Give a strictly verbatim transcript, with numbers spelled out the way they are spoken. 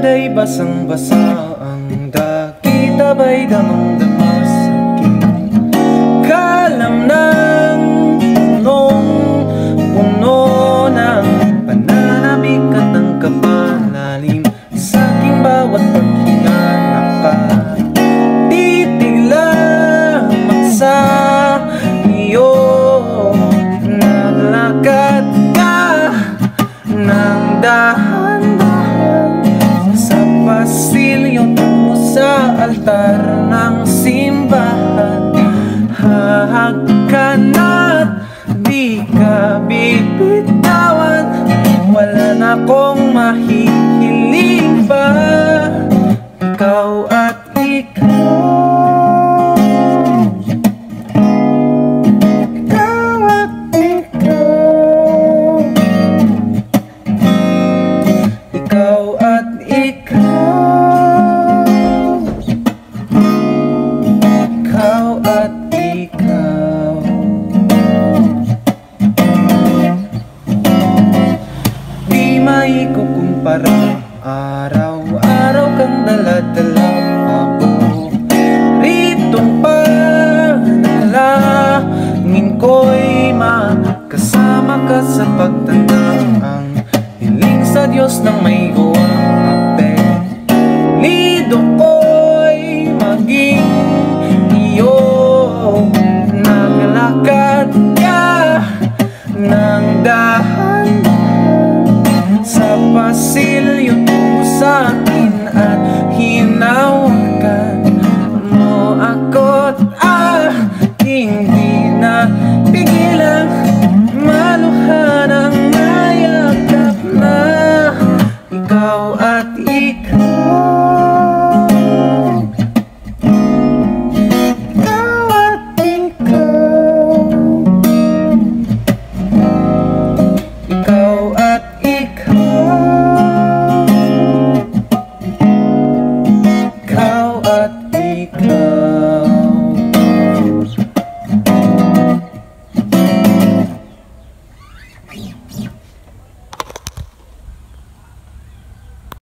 Kaday basang-basa ang daki, tabay damang-dama sa aking kalam ng punong-puno ng pananabik at ng kapalalim sa aking bawat paghinanakad. Titig lamang sa iyo, naglakad ka ng dahan-dahan sa pasilyo tungo sa altar ng simbahan. Hahag ka na't di ka bibitawan, wala na akong mahihiling pa. Ikaw at ikaw, ikaw at ikaw, ikaw at ikaw, ikaw at ikaw. Di maikukumpara, araw-araw kang dala-dala ako ritong panalangin ko'y makasama ka sa pagtanda. Ang hiling sa Diyos ng may gawang apelido ko'y maging iyo. Naglakad ka ng dahan-dahan sa pasilyo tungo sa akin at hinawakan mo ako't aking di na pigilang maluhan ang mayakap na ikaw at ikaw.